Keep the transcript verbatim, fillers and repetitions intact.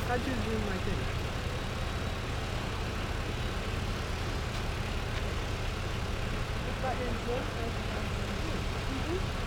I just dream like that. It's like in dream.